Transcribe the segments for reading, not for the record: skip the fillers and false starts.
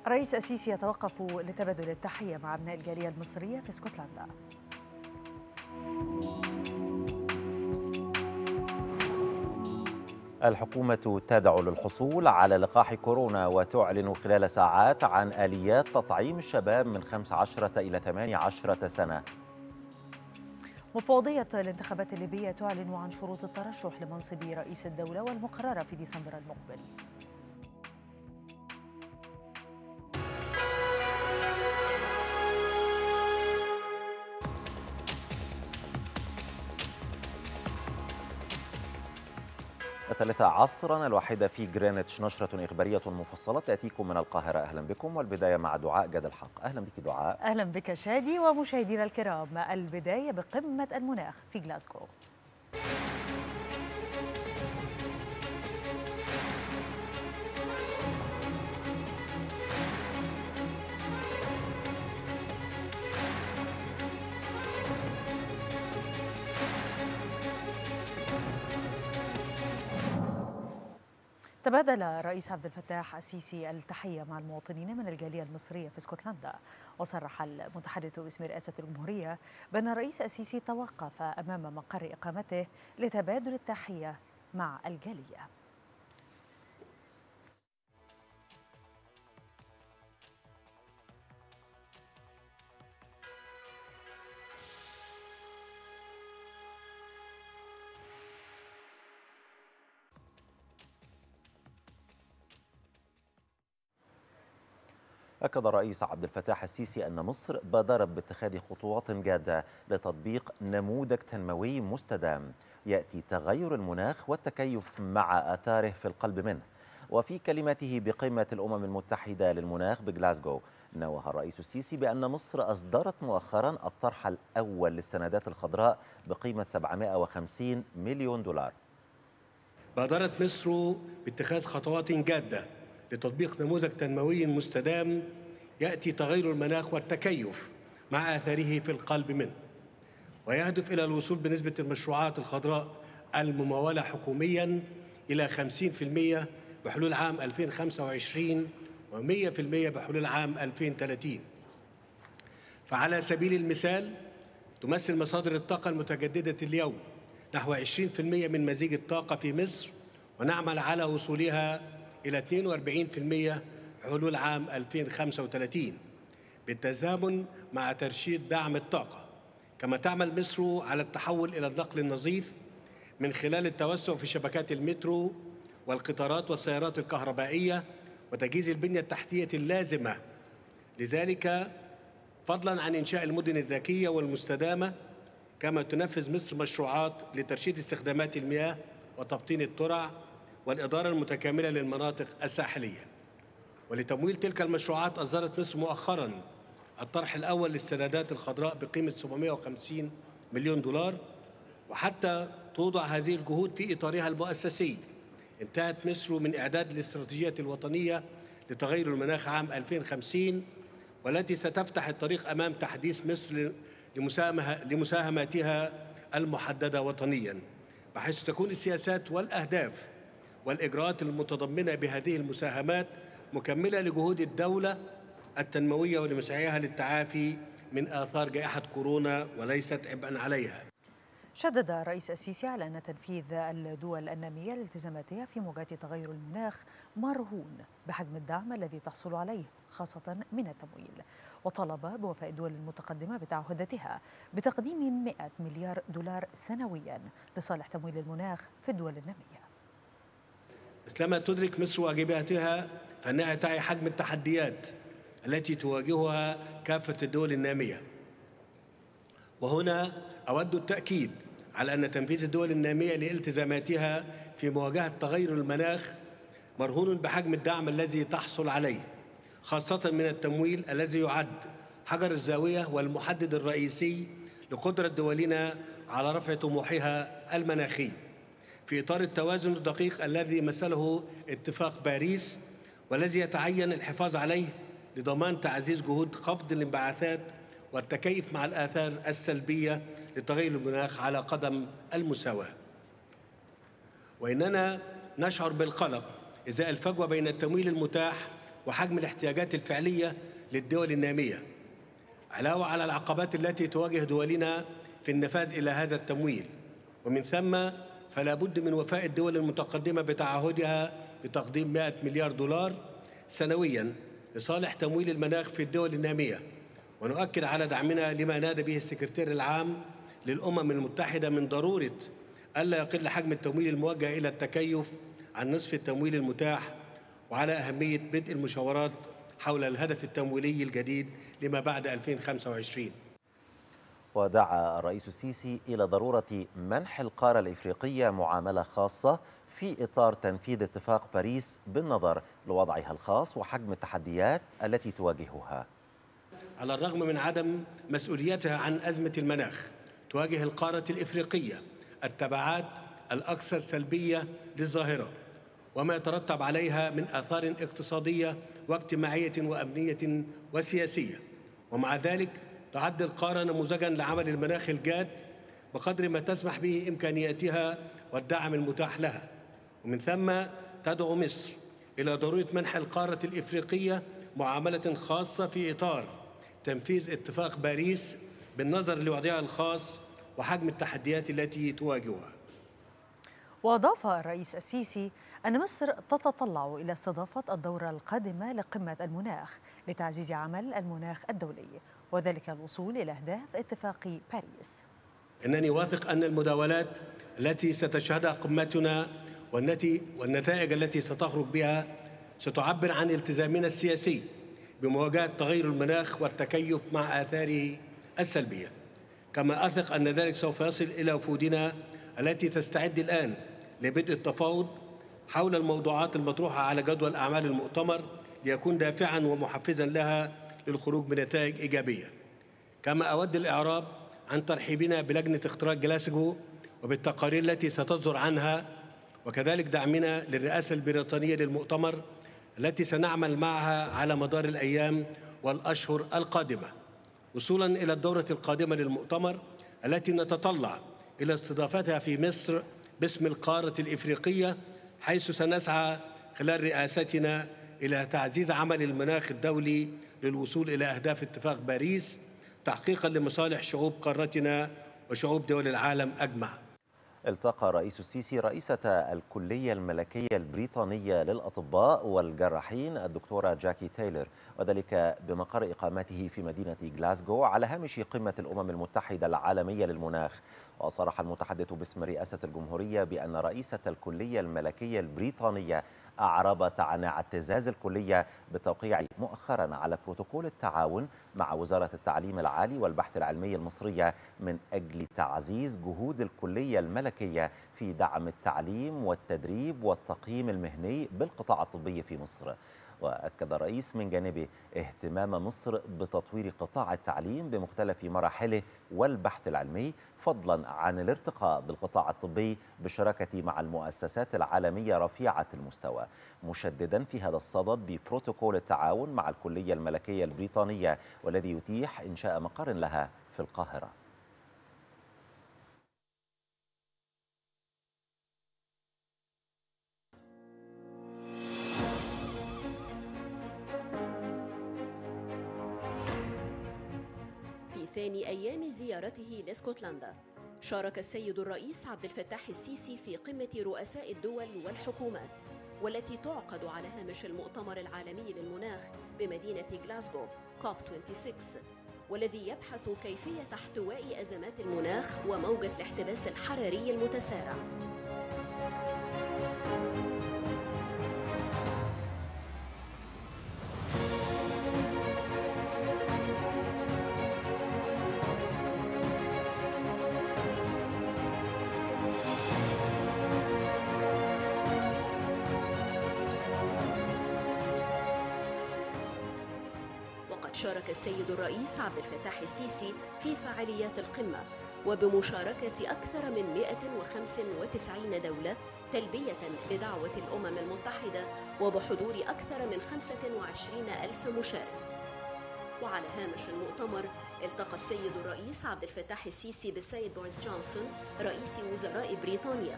الرئيس السيسي يتوقف لتبادل التحية مع أبناء الجالية المصرية في اسكتلندا. الحكومة تدعو للحصول على لقاح كورونا وتعلن خلال ساعات عن آليات تطعيم الشباب من 15 إلى 18 سنة. مفوضية الانتخابات الليبية تعلن عن شروط الترشح لمنصب رئيس الدولة والمقررة في ديسمبر المقبل. الثالثة عصرا الواحدة في غرينتش، نشرة إخبارية مفصلة تأتيكم من القاهرة. أهلا بكم، والبداية مع دعاء جاد الحق. أهلا بك دعاء. أهلا بك شادي ومشاهدينا الكرام. البداية بقمة المناخ في غلاسكو. تبادل الرئيس عبد الفتاح السيسي التحية مع المواطنين من الجالية المصرية في اسكتلندا، وصرح المتحدث باسم رئاسة الجمهورية بأن الرئيس السيسي توقف أمام مقر إقامته لتبادل التحية مع الجالية. أكد الرئيس عبد الفتاح السيسي أن مصر بادرت باتخاذ خطوات جادة لتطبيق نموذج تنموي مستدام يأتي تغير المناخ والتكيف مع آثاره في القلب منه. وفي كلمته بقمة الأمم المتحدة للمناخ بغلاسكو، نوه الرئيس السيسي بأن مصر أصدرت مؤخرا الطرح الأول للسندات الخضراء بقيمة 750 مليون دولار. بادرت مصر باتخاذ خطوات جادة لتطبيق نموذج تنموي مستدام يأتي تغير المناخ والتكيف مع آثاره في القلب منه، ويهدف إلى الوصول بنسبة المشروعات الخضراء الممولة حكومياً إلى 50% بحلول عام 2025 و100% بحلول عام 2030. فعلى سبيل المثال تمثل مصادر الطاقة المتجددة اليوم نحو 20% من مزيج الطاقة في مصر، ونعمل على وصولها إلى 42% حلول عام 2035 بالتزامن مع ترشيد دعم الطاقة. كما تعمل مصر على التحول إلى النقل النظيف من خلال التوسع في شبكات المترو والقطارات والسيارات الكهربائية وتجهيز البنية التحتية اللازمة لذلك، فضلاً عن إنشاء المدن الذكية والمستدامة. كما تنفذ مصر مشروعات لترشيد استخدامات المياه وتبطين الترع والإدارة المتكاملة للمناطق الساحلية. ولتمويل تلك المشروعات أصدرت مصر مؤخراً الطرح الأول للسندات الخضراء بقيمة 750 مليون دولار. وحتى توضع هذه الجهود في إطارها المؤسسي، انتهت مصر من إعداد الاستراتيجية الوطنية لتغير المناخ عام 2050، والتي ستفتح الطريق أمام تحديث مصر لمساهماتها المحددة وطنياً، بحيث تكون السياسات والأهداف والإجراءات المتضمنة بهذه المساهمات مكملة لجهود الدولة التنموية ولمسعيها للتعافي من آثار جائحة كورونا وليست عبئاً عليها. شدد الرئيس السيسي على أن تنفيذ الدول النامية لالتزاماتها في مواجهة تغير المناخ مرهون بحجم الدعم الذي تحصل عليه خاصة من التمويل، وطالب بوفاء الدول المتقدمة بتعهداتها بتقديم 100 مليار دولار سنويا لصالح تمويل المناخ في الدول النامية. مثلما تدرك مصر واجباتها، فإنها تعي حجم التحديات التي تواجهها كافة الدول النامية. وهنا أود التأكيد على أن تنفيذ الدول النامية لالتزاماتها في مواجهة تغير المناخ مرهون بحجم الدعم الذي تحصل عليه، خاصة من التمويل الذي يعد حجر الزاوية والمحدد الرئيسي لقدرة دولنا على رفع طموحها المناخي في إطار التوازن الدقيق الذي مثله اتفاق باريس، والذي يتعين الحفاظ عليه لضمان تعزيز جهود خفض الانبعاثات والتكيف مع الآثار السلبية لتغير المناخ على قدم المساواة. وإننا نشعر بالقلق إزاء الفجوة بين التمويل المتاح وحجم الاحتياجات الفعلية للدول النامية، علاوة على العقبات التي تواجه دولنا في النفاذ إلى هذا التمويل. ومن ثم فلا بد من وفاء الدول المتقدمة بتعهدها بتقديم 100 مليار دولار سنوياً لصالح تمويل المناخ في الدول النامية. ونؤكد على دعمنا لما نادى به السكرتير العام للأمم المتحدة من ضرورة ألا يقل حجم التمويل الموجه إلى التكيف عن نصف التمويل المتاح، وعلى أهمية بدء المشاورات حول الهدف التمويلي الجديد لما بعد 2025. ودعا الرئيس السيسي إلى ضرورة منح القارة الإفريقية معاملة خاصة في إطار تنفيذ اتفاق باريس بالنظر لوضعها الخاص وحجم التحديات التي تواجهها. على الرغم من عدم مسؤوليتها عن أزمة المناخ، تواجه القارة الإفريقية التبعات الأكثر سلبية للظاهرة وما يترتب عليها من آثار اقتصادية واجتماعية وأمنية وسياسية. ومع ذلك تعد القارة نموذجاً لعمل المناخ الجاد بقدر ما تسمح به إمكانياتها والدعم المتاح لها. ومن ثم تدعو مصر إلى ضرورة منح القارة الإفريقية معاملة خاصة في إطار تنفيذ اتفاق باريس بالنظر لوضعها الخاص وحجم التحديات التي تواجهها. وأضاف الرئيس السيسي أن مصر تتطلع إلى استضافة الدورة القادمة لقمة المناخ لتعزيز عمل المناخ الدولي، وذلك الوصول إلى أهداف اتفاق باريس. إنني واثق أن المداولات التي ستشهدها قمتنا والنتائج التي ستخرج بها ستعبر عن التزامنا السياسي بمواجهة تغير المناخ والتكيف مع آثاره السلبية. كما أثق أن ذلك سوف يصل إلى وفودنا التي تستعد الآن لبدء التفاوض حول الموضوعات المطروحة على جدول أعمال المؤتمر ليكون دافعاً ومحفزاً لها للخروج بنتائج إيجابية. كما أود الإعراب عن ترحيبنا بلجنة اختراق جلاسكو وبالتقارير التي ستصدر عنها، وكذلك دعمنا للرئاسة البريطانية للمؤتمر التي سنعمل معها على مدار الأيام والأشهر القادمة، وصولاً إلى الدورة القادمة للمؤتمر التي نتطلع إلى استضافتها في مصر باسم القارة الإفريقية، حيث سنسعى خلال رئاستنا إلى تعزيز عمل المناخ الدولي للوصول إلى أهداف اتفاق باريس تحقيقاً لمصالح شعوب قارتنا وشعوب دول العالم أجمع. التقى الرئيس السيسي رئيسة الكلية الملكية البريطانية للأطباء والجراحين الدكتورة جاكي تايلر، وذلك بمقر إقامته في مدينة غلاسكو على هامش قمة الأمم المتحدة العالمية للمناخ. وصرح المتحدث باسم رئاسة الجمهورية بأن رئيسة الكلية الملكية البريطانية أعربت عن اعتزاز الكلية بالتوقيع مؤخرا على بروتوكول التعاون مع وزارة التعليم العالي والبحث العلمي المصرية من أجل تعزيز جهود الكلية الملكية في دعم التعليم والتدريب والتقييم المهني بالقطاع الطبي في مصر. وأكد الرئيس من جانبه اهتمام مصر بتطوير قطاع التعليم بمختلف مراحله والبحث العلمي، فضلا عن الارتقاء بالقطاع الطبي بالشراكة مع المؤسسات العالمية رفيعة المستوى، مشددا في هذا الصدد ببروتوكول التعاون مع الكلية الملكية البريطانية والذي يتيح إنشاء مقر لها في القاهرة. في ثاني أيام زيارته لاسكتلندا، شارك السيد الرئيس عبد الفتاح السيسي في قمة رؤساء الدول والحكومات والتي تعقد على هامش المؤتمر العالمي للمناخ بمدينة غلاسكو COP 26، والذي يبحث كيفية احتواء أزمات المناخ وموجة الاحتباس الحراري المتسارع. شارك السيد الرئيس عبد الفتاح السيسي في فعاليات القمة وبمشاركة أكثر من 195 دولة تلبية لدعوة الأمم المتحدة وبحضور أكثر من 25,000 مشارك. وعلى هامش المؤتمر التقى السيد الرئيس عبد الفتاح السيسي بالسيد بوريس جونسون رئيس وزراء بريطانيا.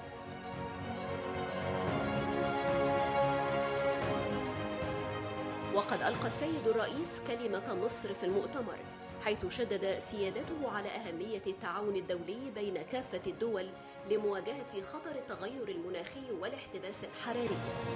وقد ألقى السيد الرئيس كلمة مصر في المؤتمر، حيث شدد سيادته على أهمية التعاون الدولي بين كافة الدول لمواجهة خطر التغير المناخي والاحتباس الحراري.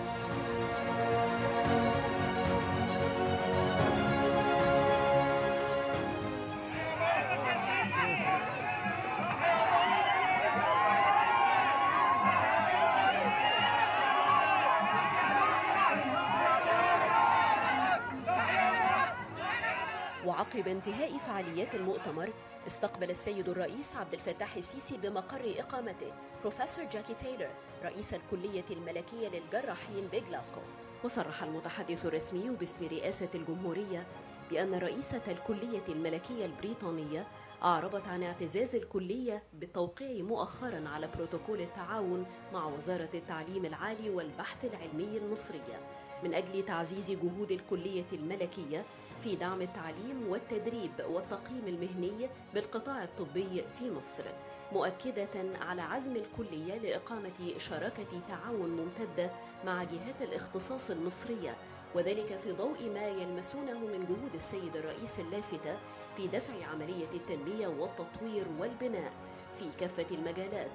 وعقب انتهاء فعاليات المؤتمر، استقبل السيد الرئيس عبد الفتاح السيسي بمقر إقامته بروفيسور جاكي تايلور رئيس الكلية الملكية للجراحين بجلاسكو. وصرح المتحدث الرسمي باسم رئاسة الجمهورية بأن رئيسة الكلية الملكية البريطانية أعربت عن اعتزاز الكلية بالتوقيع مؤخراً على بروتوكول التعاون مع وزارة التعليم العالي والبحث العلمي المصرية من أجل تعزيز جهود الكلية الملكية في دعم التعليم والتدريب والتقييم المهني بالقطاع الطبي في مصر، مؤكدة على عزم الكلية لإقامة شراكة تعاون ممتدة مع جهات الاختصاص المصرية، وذلك في ضوء ما يلمسونه من جهود السيد الرئيس اللافتة في دفع عملية التنمية والتطوير والبناء في كافة المجالات.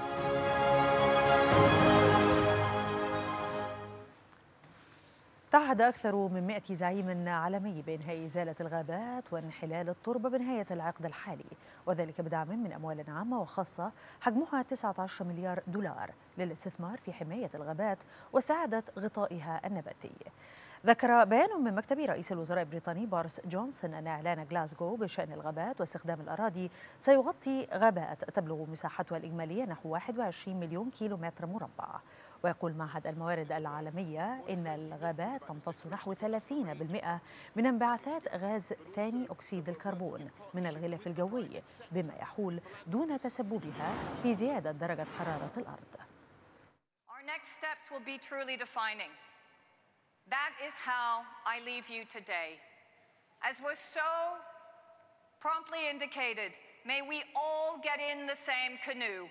تعهد أكثر من 100 زعيم عالمي بإنهاء إزالة الغابات وانحلال التربة بنهاية العقد الحالي، وذلك بدعم من أموال عامة وخاصة حجمها 19 مليار دولار للاستثمار في حماية الغابات واستعادة غطائها النباتي. ذكر بيان من مكتب رئيس الوزراء البريطاني بوريس جونسون أن إعلان غلاسكو بشأن الغابات واستخدام الأراضي سيغطي غابات تبلغ مساحتها الإجمالية نحو 21 مليون كيلومتر مربع. ويقول معهد الموارد العالمية إن الغابات تمتص نحو 30% من انبعاثات غاز ثاني أكسيد الكربون من الغلاف الجوي، بما يحول دون تسببها في زيادة درجة حرارة الأرض. Our next steps will be truly defining. That is how I leave you today. As was so promptly indicated, may we all get in the same canoe,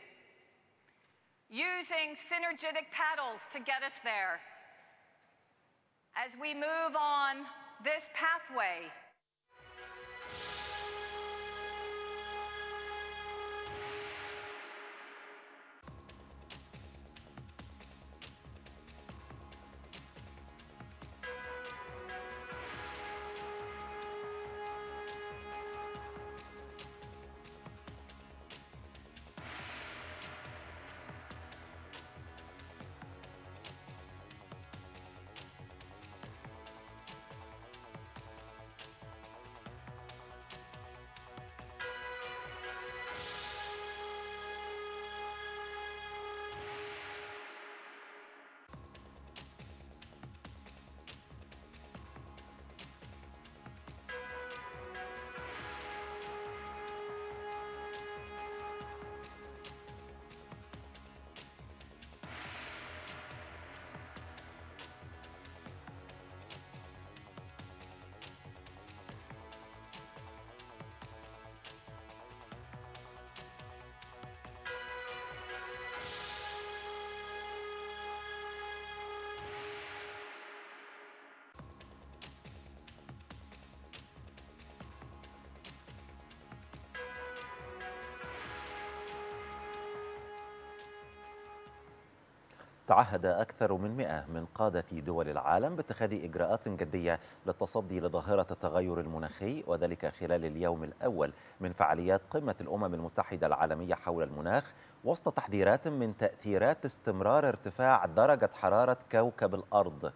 using synergetic paddles to get us there. As we move on this pathway, تعهد أكثر من 100 من قادة دول العالم باتخاذ إجراءات جدية للتصدي لظاهرة التغير المناخي، وذلك خلال اليوم الأول من فعاليات قمة الأمم المتحدة العالمية حول المناخ، وسط تحذيرات من تأثيرات استمرار ارتفاع درجة حرارة كوكب الأرض.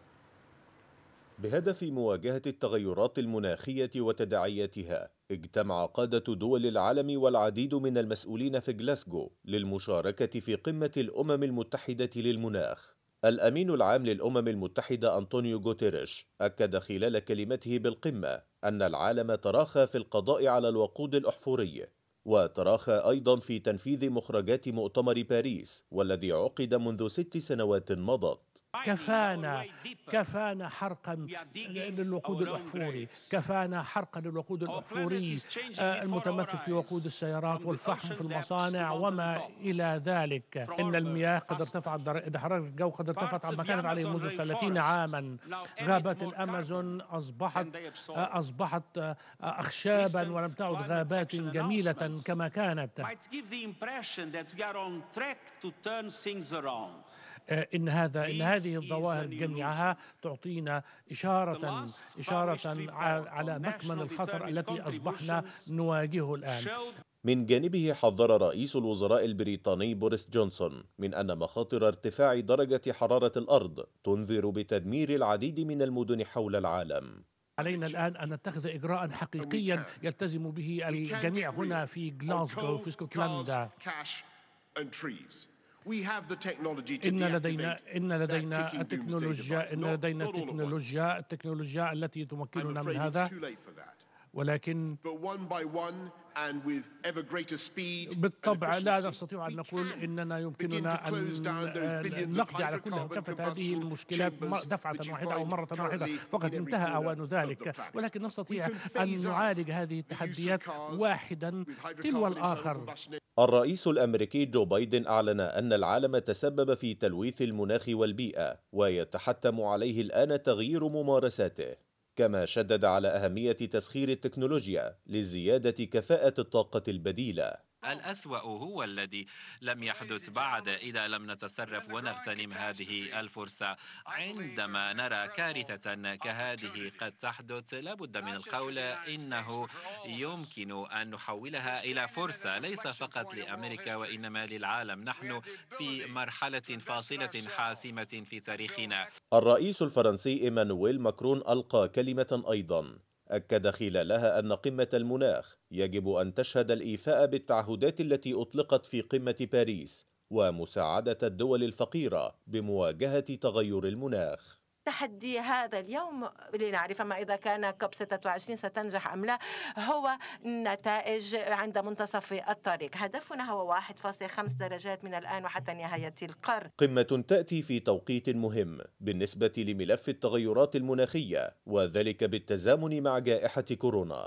بهدف مواجهة التغيرات المناخية وتداعياتها، اجتمع قادة دول العالم والعديد من المسؤولين في غلاسكو للمشاركة في قمة الأمم المتحدة للمناخ. الأمين العام للأمم المتحدة أنطونيو غوتيريش أكد خلال كلمته بالقمة أن العالم تراخى في القضاء على الوقود الأحفوري، وتراخى أيضا في تنفيذ مخرجات مؤتمر باريس والذي عقد منذ 6 سنوات مضت. كفانا حرقا للوقود الأحفوري، كفانا حرقا للوقود الأحفوري المتمثل في وقود السيارات والفحم في المصانع وما إلى ذلك. إن المياه قد ارتفعت، درجة حرارة الجو قد ارتفعت عما كانت عليه منذ 30 عاما. غابات الأمازون أصبحت أخشابا ولم تعد غابات جميلة كما كانت. إن هذه الظواهر جميعها تعطينا إشارة على مكمن الخطر التي أصبحنا نواجهه الآن. من جانبه حذر رئيس الوزراء البريطاني بوريس جونسون من أن مخاطر ارتفاع درجة حرارة الأرض تنذر بتدمير العديد من المدن حول العالم. علينا الآن أن نتخذ إجراء حقيقيا يلتزم به الجميع هنا في غلاسكو في اسكتلندا. إن لدينا التكنولوجيا التي تمكننا من هذا، ولكن بالطبع لا نستطيع أن نقول إننا يمكننا أن نقضي على كافة هذه المشكلات دفعة واحدة أو مرة واحدة، فقد انتهى أوان ذلك، ولكن نستطيع أن نعالج هذه التحديات واحدا تلو الآخر. الرئيس الأمريكي جو بايدن أعلن أن العالم تسبب في تلويث المناخ والبيئة ويتحتم عليه الآن تغيير ممارساته، كما شدد على أهمية تسخير التكنولوجيا لزيادة كفاءة الطاقة البديلة. الأسوأ هو الذي لم يحدث بعد إذا لم نتصرف ونغتنم هذه الفرصة. عندما نرى كارثة كهذه قد تحدث لابد من القول إنه يمكن أن نحولها إلى فرصة ليس فقط لأمريكا وإنما للعالم. نحن في مرحلة فاصلة حاسمة في تاريخنا. الرئيس الفرنسي إيمانويل ماكرون ألقى كلمة أيضا أكد خلالها أن قمة المناخ يجب أن تشهد الإيفاء بالتعهدات التي أطلقت في قمة باريس ومساعدة الدول الفقيرة بمواجهة تغير المناخ. تحدي هذا اليوم لنعرف ما إذا كان كوب 26 ستنجح أم لا هو النتائج عند منتصف الطريق. هدفنا هو 1.5 درجات من الآن وحتى نهاية القرن. قمة تأتي في توقيت مهم بالنسبة لملف التغيرات المناخية، وذلك بالتزامن مع جائحة كورونا.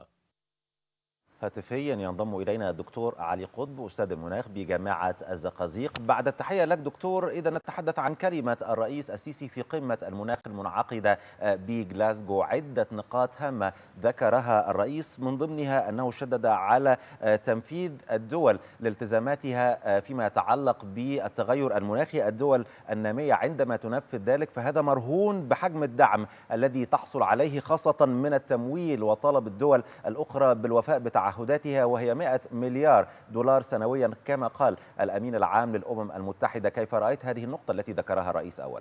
هاتفيا ينضم إلينا الدكتور علي قطب أستاذ المناخ بجامعة الزقازيق. بعد التحية لك دكتور، إذا نتحدث عن كلمة الرئيس السيسي في قمة المناخ المنعقدة بغلاسكو، عدة نقاط هامة ذكرها الرئيس، من ضمنها أنه شدد على تنفيذ الدول لالتزاماتها فيما يتعلق بالتغير المناخي. الدول النامية عندما تنفذ ذلك فهذا مرهون بحجم الدعم الذي تحصل عليه خاصة من التمويل، وطلب الدول الأخرى بالوفاء بتعهداتها وهي 100 مليار دولار سنويا كما قال الأمين العام للأمم المتحدة. كيف رأيت هذه النقطة التي ذكرها الرئيس أولا؟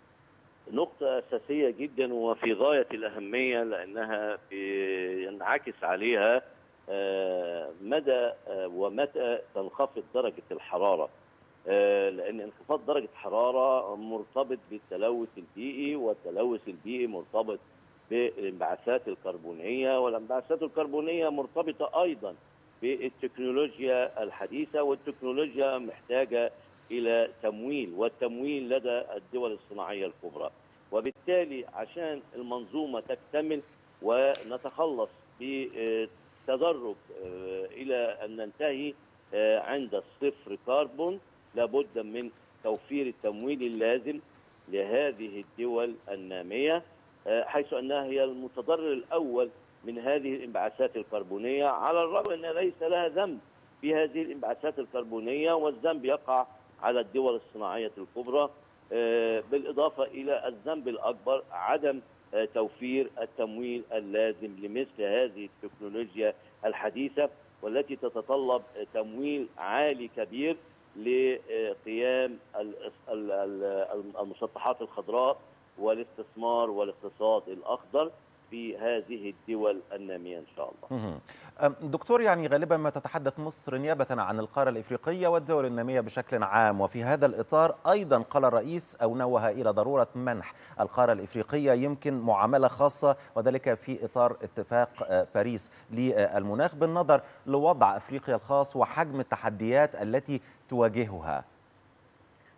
نقطة أساسية جدا وفي غاية الأهمية، لأنها ينعكس عليها مدى ومتى تنخفض درجة الحرارة، لأن انخفاض درجة الحرارة مرتبط بالتلوث البيئي، والتلوث البيئي مرتبط بالانبعاثات الكربونية، والانبعاثات الكربونية مرتبطة أيضا بالتكنولوجيا الحديثة، والتكنولوجيا محتاجة إلى تمويل، والتمويل لدى الدول الصناعية الكبرى. وبالتالي عشان المنظومة تكتمل ونتخلص بتدرج إلى أن ننتهي عند الصفر كربون، لابد من توفير التمويل اللازم لهذه الدول النامية، حيث أنها هي المتضرر الأول من هذه الانبعاثات الكربونية، على الرغم أن ليس لها ذنب في هذه الانبعاثات الكربونية، والذنب يقع على الدول الصناعية الكبرى، بالإضافة إلى الذنب الأكبر عدم توفير التمويل اللازم لمثل هذه التكنولوجيا الحديثة، والتي تتطلب تمويل عالي كبير لقيام المسطحات الخضراء والاستثمار والاقتصاد الأخضر في هذه الدول النامية إن شاء الله. دكتور، يعني غالبا ما تتحدث مصر نيابة عن القارة الإفريقية والدول النامية بشكل عام، وفي هذا الإطار أيضا قال الرئيس أو نوه إلى ضرورة منح القارة الإفريقية يمكن معاملة خاصة، وذلك في إطار اتفاق باريس للمناخ، بالنظر لوضع أفريقيا الخاص وحجم التحديات التي تواجهها.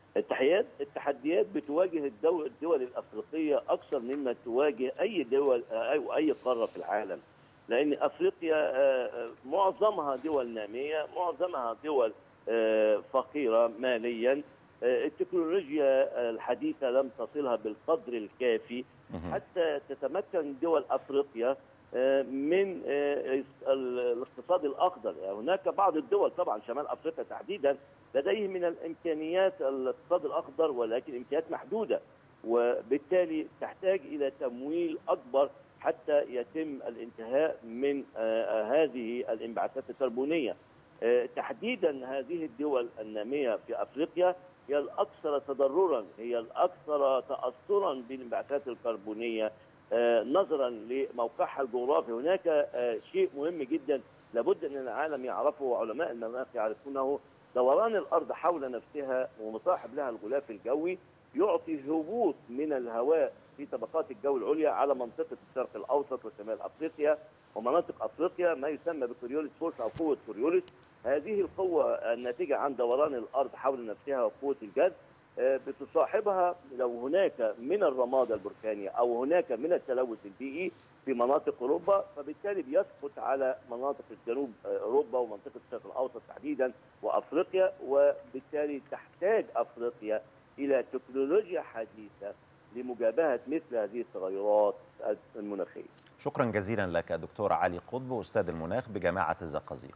التحديات بتواجه الدول الافريقيه اكثر مما تواجه اي دول او اي قاره في العالم، لان افريقيا معظمها دول ناميه، معظمها دول فقيره ماليا. التكنولوجيا الحديثه لم تصلها بالقدر الكافي حتى تتمكن دول افريقيا من الاقتصاد الاخضر. يعني هناك بعض الدول طبعا شمال افريقيا تحديدا لديه من الامكانيات الاقتصاد الاخضر، ولكن امكانيات محدوده، وبالتالي تحتاج الى تمويل اكبر حتى يتم الانتهاء من هذه الانبعاثات الكربونيه. تحديدا هذه الدول الناميه في افريقيا هي الاكثر تضررا، هي الاكثر تاثرا بالانبعاثات الكربونيه نظرا لموقعها الجغرافي. هناك شيء مهم جدا لابد ان العالم يعرفه وعلماء المناخ يعرفونه: دوران الارض حول نفسها ومصاحب لها الغلاف الجوي يعطي هبوط من الهواء في طبقات الجو العليا على منطقه الشرق الاوسط وشمال افريقيا ومناطق افريقيا، ما يسمى بكوريوليس فورس او قوه كوريوليس. هذه القوه الناتجه عن دوران الارض حول نفسها وقوه الجذب بتصاحبها لو هناك من الرماد البركاني او هناك من التلوث البيئي في مناطق اوروبا، فبالتالي بيسقط على مناطق الجنوب اوروبا ومنطقه الشرق الاوسط تحديدا وافريقيا، وبالتالي تحتاج افريقيا الى تكنولوجيا حديثه لمجابهه مثل هذه التغيرات المناخيه. شكرا جزيلا لك دكتور علي قطب استاذ المناخ بجامعه الزقازيق.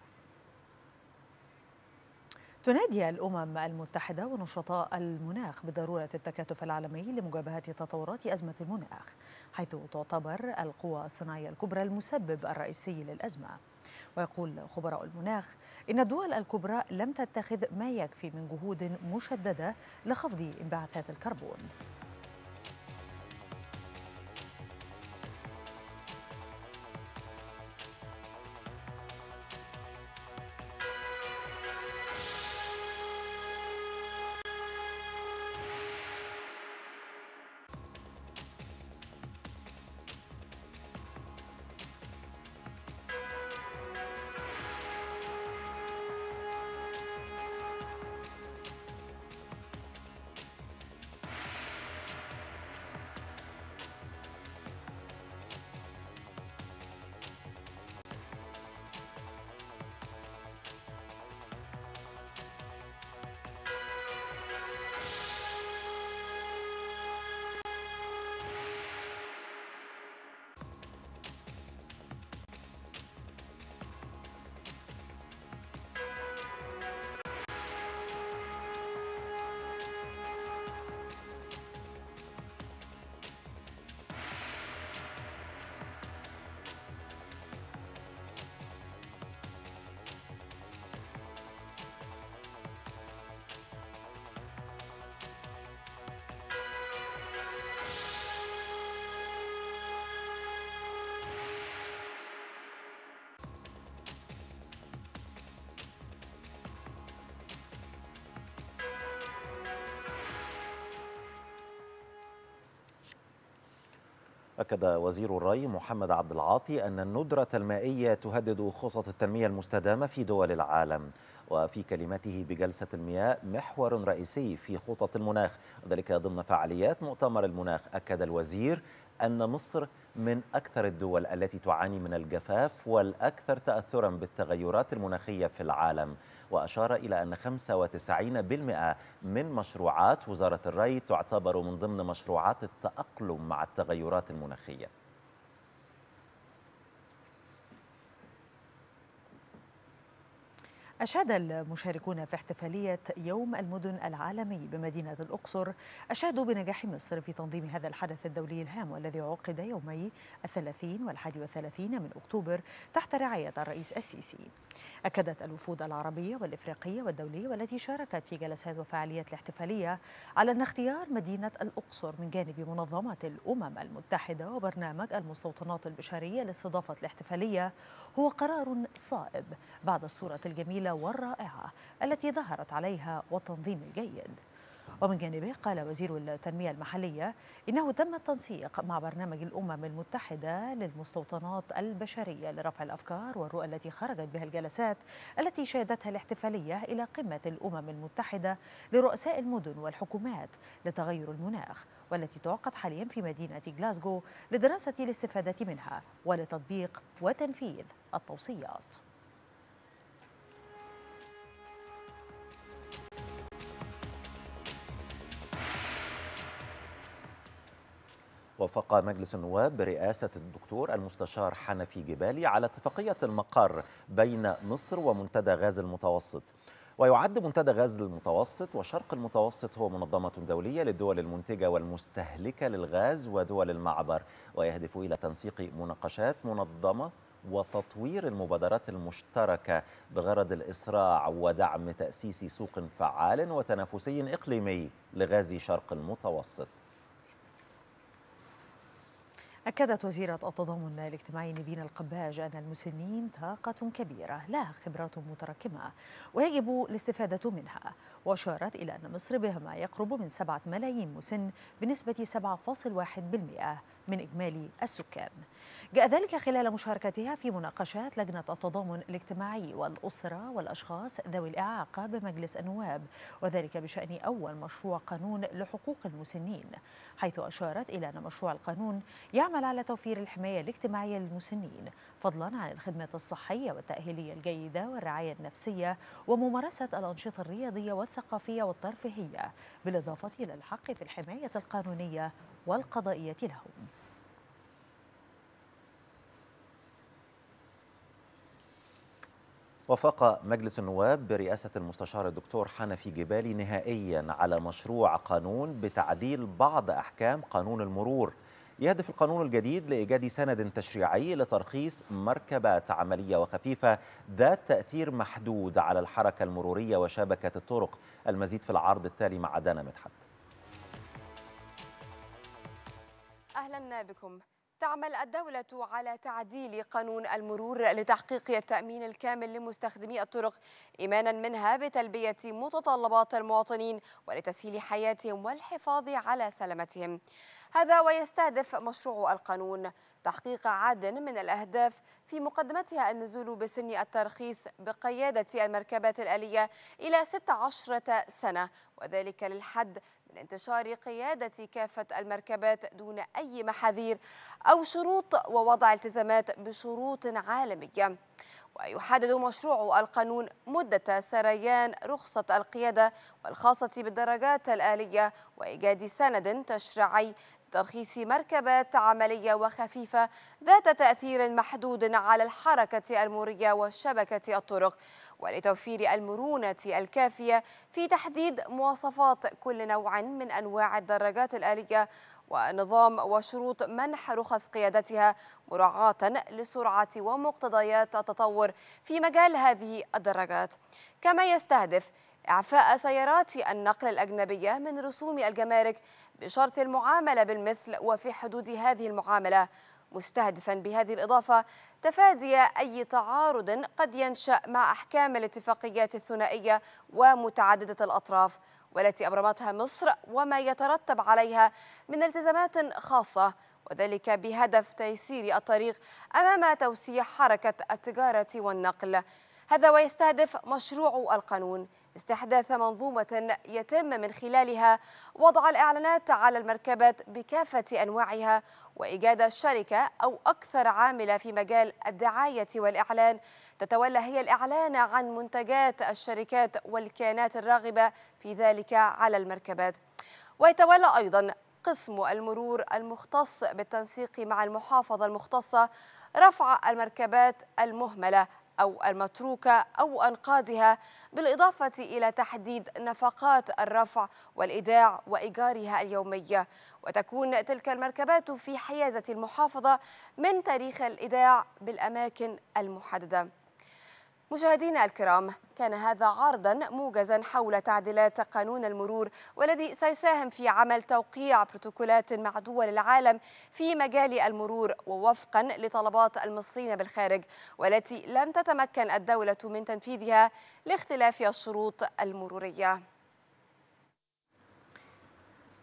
تنادي الأمم المتحدة ونشطاء المناخ بضرورة التكاتف العالمي لمجابهة تطورات أزمة المناخ، حيث تعتبر القوى الصناعية الكبرى المسبب الرئيسي للأزمة. ويقول خبراء المناخ إن الدول الكبرى لم تتخذ ما يكفي من جهود مشددة لخفض انبعاثات الكربون. أكد وزير الري محمد عبد العاطي أن الندرة المائية تهدد خطط التنمية المستدامة في دول العالم، وفي كلمته بجلسة المياه محور رئيسي في خطط المناخ، وذلك ضمن فعاليات مؤتمر المناخ. أكد الوزير أن مصر من أكثر الدول التي تعاني من الجفاف والأكثر تأثرا بالتغيرات المناخية في العالم، وأشار إلى أن 95% من مشروعات وزارة الري تعتبر من ضمن مشروعات التأقلم مع التغيرات المناخية. أشاد المشاركون في احتفالية يوم المدن العالمي بمدينة الأقصر أشادوا بنجاح مصر في تنظيم هذا الحدث الدولي الهام، والذي عقد يومي 30 و31 من أكتوبر تحت رعاية الرئيس السيسي. أكدت الوفود العربية والإفريقية والدولية والتي شاركت في جلسات وفعاليات الاحتفالية على أن اختيار مدينة الأقصر من جانب منظمة الأمم المتحدة وبرنامج المستوطنات البشرية لاستضافة الاحتفالية هو قرار صائب بعد الصورة الجميلة والرائعة التي ظهرت عليها والتنظيم الجيد. ومن جانبه قال وزير التنمية المحلية إنه تم التنسيق مع برنامج الأمم المتحدة للمستوطنات البشرية لرفع الأفكار والرؤى التي خرجت بها الجلسات التي شهدتها الاحتفالية إلى قمة الأمم المتحدة لرؤساء المدن والحكومات لتغير المناخ، والتي تعقد حاليا في مدينة غلاسكو لدراسة الاستفادة منها ولتطبيق وتنفيذ التوصيات. وافق مجلس النواب برئاسة الدكتور المستشار حنفي جبالي على اتفاقية المقر بين مصر ومنتدى غاز المتوسط. ويعد منتدى غاز المتوسط وشرق المتوسط هو منظمة دولية للدول المنتجة والمستهلكة للغاز ودول المعبر، ويهدف إلى تنسيق مناقشات منظمة وتطوير المبادرات المشتركة بغرض الإسراع ودعم تأسيس سوق فعال وتنافسي إقليمي لغاز شرق المتوسط. أكدت وزيرة التضامن الاجتماعي نيفين القباج أن المسنين طاقة كبيرة لها خبرات متراكمة ويجب الاستفادة منها، وأشارت إلى أن مصر بها ما يقرب من 7 ملايين مسن بنسبة 7.1% من إجمالي السكان. جاء ذلك خلال مشاركتها في مناقشات لجنة التضامن الاجتماعي والأسرة والأشخاص ذوي الإعاقة بمجلس النواب، وذلك بشأن أول مشروع قانون لحقوق المسنين، حيث أشارت إلى أن مشروع القانون يعمل على توفير الحماية الاجتماعية للمسنين، فضلا عن الخدمة الصحية والتأهيلية الجيدة والرعاية النفسية وممارسة الأنشطة الرياضية والثقافية والترفيهية، بالإضافة إلى الحق في الحماية القانونية والقضائية لهم. وافق مجلس النواب برئاسة المستشار الدكتور حنفي جبالي نهائيا على مشروع قانون بتعديل بعض أحكام قانون المرور. يهدف القانون الجديد لإيجاد سند تشريعي لترخيص مركبات عملية وخفيفة ذات تأثير محدود على الحركة المرورية وشبكة الطرق. المزيد في العرض التالي مع دانا مدحت. أهلا بكم. تعمل الدولة على تعديل قانون المرور لتحقيق التأمين الكامل لمستخدمي الطرق، إيمانا منها بتلبية متطلبات المواطنين ولتسهيل حياتهم والحفاظ على سلامتهم. هذا ويستهدف مشروع القانون تحقيق عدد من الأهداف، في مقدمتها النزول بسن الترخيص بقيادة المركبات الآلية إلى 16 سنة، وذلك للحد من انتشار قيادة كافة المركبات دون أي محاذير أو شروط، ووضع التزامات بشروط عالمية. ويحدد مشروع القانون مدة سريان رخصة القيادة والخاصة بالدراجات الآلية وإيجاد سند تشريعي ترخيص مركبات عملية وخفيفة ذات تأثير محدود على الحركة المرورية وشبكة الطرق، ولتوفير المرونة الكافية في تحديد مواصفات كل نوع من أنواع الدراجات الآلية ونظام وشروط منح رخص قيادتها، مراعاة لسرعة ومقتضيات التطور في مجال هذه الدراجات. كما يستهدف إعفاء سيارات النقل الأجنبية من رسوم الجمارك بشرط المعاملة بالمثل وفي حدود هذه المعاملة، مستهدفا بهذه الإضافة تفادي أي تعارض قد ينشأ مع أحكام الاتفاقيات الثنائية ومتعددة الأطراف والتي أبرمتها مصر وما يترتب عليها من التزامات خاصة، وذلك بهدف تيسير الطريق أمام توسيع حركة التجارة والنقل. هذا ويستهدف مشروع القانون استحداث منظومة يتم من خلالها وضع الإعلانات على المركبات بكافة أنواعها، وإيجاد شركة أو أكثر عاملة في مجال الدعاية والإعلان تتولى هي الإعلان عن منتجات الشركات والكيانات الراغبة في ذلك على المركبات. ويتولى أيضا قسم المرور المختص بالتنسيق مع المحافظة المختصة رفع المركبات المهملة أو المتروكة أو أنقاضها، بالإضافة إلى تحديد نفقات الرفع والإيداع وإيجارها اليومية، وتكون تلك المركبات في حيازة المحافظة من تاريخ الإيداع بالأماكن المحددة. مشاهدينا الكرام، كان هذا عرضا موجزا حول تعديلات قانون المرور، والذي سيساهم في عمل توقيع بروتوكولات مع دول العالم في مجال المرور ووفقا لطلبات المصريين بالخارج، والتي لم تتمكن الدولة من تنفيذها لاختلاف الشروط المرورية.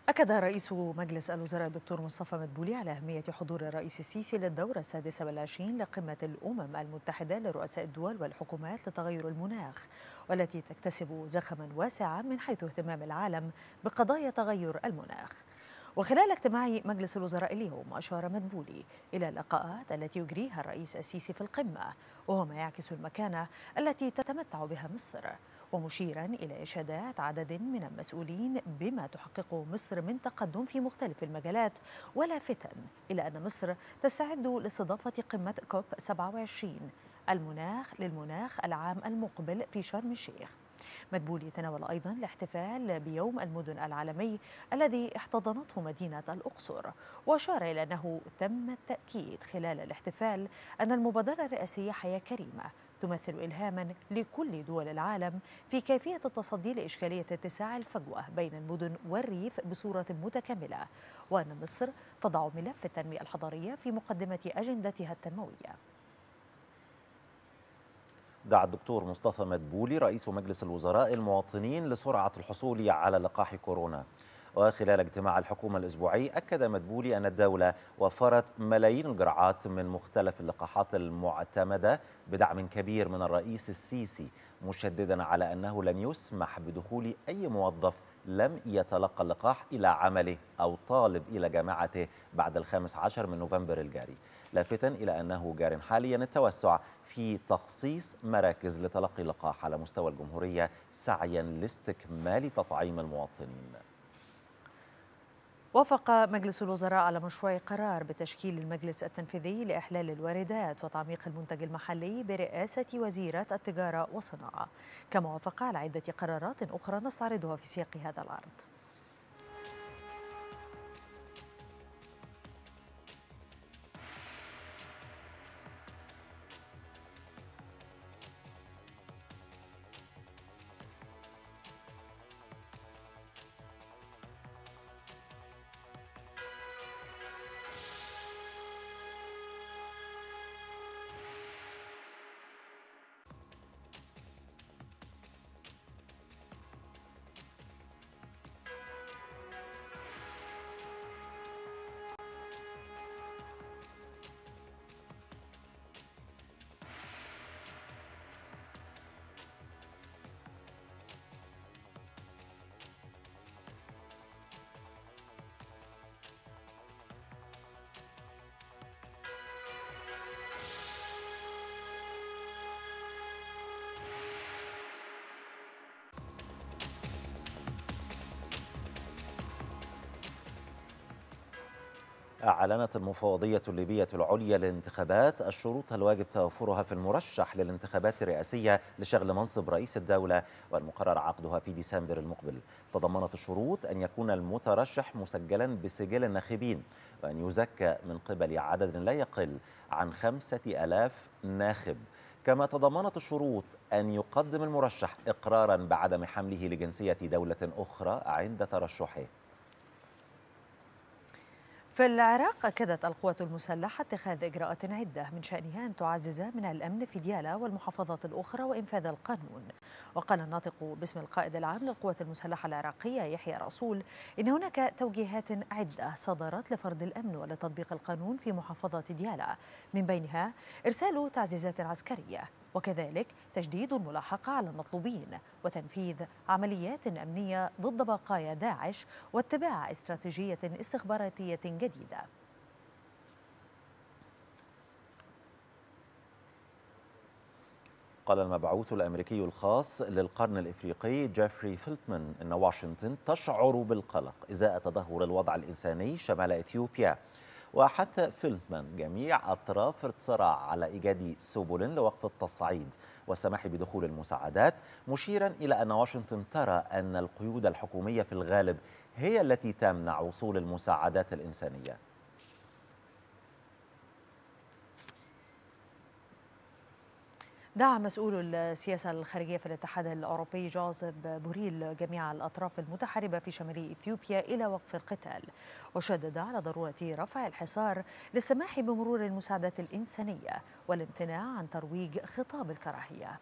أكد رئيس مجلس الوزراء الدكتور مصطفى مدبولي على أهمية حضور الرئيس السيسي للدورة 26 لقمة الأمم المتحدة لرؤساء الدول والحكومات لتغير المناخ، والتي تكتسب زخما واسعا من حيث اهتمام العالم بقضايا تغير المناخ. وخلال اجتماع مجلس الوزراء اليوم أشار مدبولي إلى اللقاءات التي يجريها الرئيس السيسي في القمة، وهو ما يعكس المكانة التي تتمتع بها مصر، ومشيرا إلى إشادات عدد من المسؤولين بما تحققه مصر من تقدم في مختلف المجالات، ولافتا إلى أن مصر تستعد لاستضافة قمة كوب 27 للمناخ العام المقبل في شرم الشيخ. مدبولي تناول أيضا الاحتفال بيوم المدن العالمي الذي احتضنته مدينة الأقصر، وأشار إلى أنه تم التأكيد خلال الاحتفال أن المبادرة الرئاسية حياة كريمة تمثل إلهاما لكل دول العالم في كيفية التصدي لإشكالية اتساع الفجوة بين المدن والريف بصورة متكاملة، وأن مصر تضع ملف التنمية الحضرية في مقدمة أجندتها التنموية. دعا الدكتور مصطفى مدبولي رئيس مجلس الوزراء المواطنين لسرعة الحصول على لقاح كورونا. وخلال اجتماع الحكومة الأسبوعي أكد مدبولي أن الدولة وفرت ملايين الجرعات من مختلف اللقاحات المعتمدة بدعم كبير من الرئيس السيسي، مشددا على أنه لن يسمح بدخول أي موظف لم يتلقى اللقاح إلى عمله أو طالب إلى جامعته بعد 15 من نوفمبر الجاري، لافتا إلى أنه جار حاليا التوسع في تخصيص مراكز لتلقي اللقاح على مستوى الجمهورية سعيا لاستكمال تطعيم المواطنين. وافق مجلس الوزراء على مشروع قرار بتشكيل المجلس التنفيذي لإحلال الواردات وتعميق المنتج المحلي برئاسة وزيرة التجارة والصناعة، كما وافق على عدة قرارات أخرى نستعرضها في سياق هذا العرض. أعلنت المفوضية الليبية العليا للانتخابات الشروط الواجب توفرها في المرشح للانتخابات الرئاسية لشغل منصب رئيس الدولة، والمقرر عقدها في ديسمبر المقبل. تضمنت الشروط أن يكون المترشح مسجلا بسجل الناخبين، وأن يزكى من قبل عدد لا يقل عن 5000 ناخب. كما تضمنت الشروط أن يقدم المرشح إقرارا بعدم حمله لجنسية دولة أخرى عند ترشحه. في العراق أكدت القوات المسلحة اتخاذ إجراءات عدة من شأنها أن تعزز من الأمن في ديالا والمحافظات الأخرى وإنفاذ القانون. وقال الناطق باسم القائد العام للقوات المسلحة العراقية يحيى رسول إن هناك توجيهات عدة صدرت لفرض الأمن ولتطبيق القانون في محافظة ديالا، من بينها إرسال تعزيزات عسكرية، وكذلك تجديد الملاحقة على المطلوبين وتنفيذ عمليات أمنية ضد بقايا داعش واتباع استراتيجية استخباراتية جديدة. قال المبعوث الأمريكي الخاص للقرن الإفريقي جيفري فيلتمان إن واشنطن تشعر بالقلق إزاء تدهور الوضع الإنساني شمال إثيوبيا. وحث فيلتمان جميع أطراف الصراع على إيجاد سبل لوقف التصعيد والسماح بدخول المساعدات، مشيرا إلى أن واشنطن ترى أن القيود الحكومية في الغالب هي التي تمنع وصول المساعدات الإنسانية. دعا مسؤول السياسة الخارجية في الاتحاد الأوروبي جوزيف بوريل جميع الأطراف المتحاربة في شمال إثيوبيا إلى وقف القتال، وشدد على ضرورة رفع الحصار للسماح بمرور المساعدات الإنسانية والامتناع عن ترويج خطاب الكراهية.